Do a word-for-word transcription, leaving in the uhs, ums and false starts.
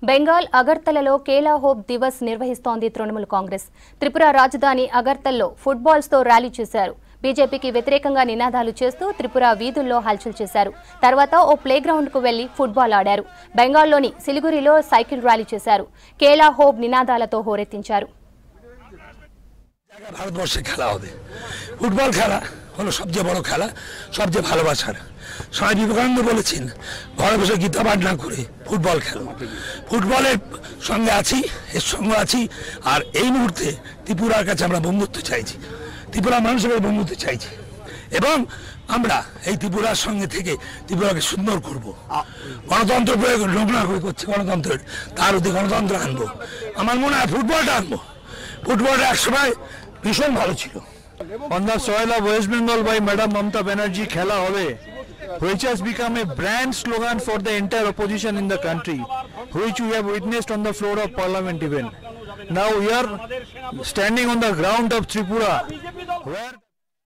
బెంగాల్ అగర్తలలో కేలా హోప్ దివస్ నిర్వహిస్తోంది తృణమూల్ కాంగ్రెస్. త్రిపుర రాజధాని అగర్తల్లో ఫుట్బాల్స్ తో ర్యాలీ చేశారు. బీజేపీకి వ్యతిరేకంగా నినాదాలు చేస్తూ త్రిపుర వీధుల్లో హల్చల్ చేశారు. తర్వాత ఓ ప్లేగ్రౌండ్ కు వెళ్లి ఫుట్బాల్ ఆడారు. బెంగాల్లోని సిలిగురిలో సైకిల్ ర్యాలీ చేశారు. కేలా హోప్ నినాదాలతో హోరెత్తించారు. ভারতবর্ষে খেলা হবে ফুটবল খেলা হলো সবচেয়ে বড় খেলা, সবচেয়ে ভালোবাসার। স্বামী বিবেকানন্দ বলেছেন ঘরে বসে গীতা পাঠ না করে ফুটবল খেলো। ফুটবলের সঙ্গে আছি, এর সঙ্গে আছি। আর এই মুহূর্তে ত্রিপুরার কাছে আমরা বন্ধুত্ব চাইছি, ত্রিপুরার মানুষের কাছে বন্ধুত্ব চাইছি এবং আমরা এই ত্রিপুরার সঙ্গে থেকে ত্রিপুরাকে সুন্দর করব। গণতন্ত্র প্রয়োগ নোংরা করছে গণতন্ত্রের, তার অধি গণতন্ত্র আনবো। আমার মনে হয় ফুটবলটা আনবো। ফুটবলটা একসময় ভীষণ ভালো ছিল। On the soil of West Bengal by Madam Mamata Banerjee Khela Hobe, which has become a brand slogan for the entire opposition in the country, which we have witnessed on the floor of Parliament even. Now we are standing on the ground of Tripura, where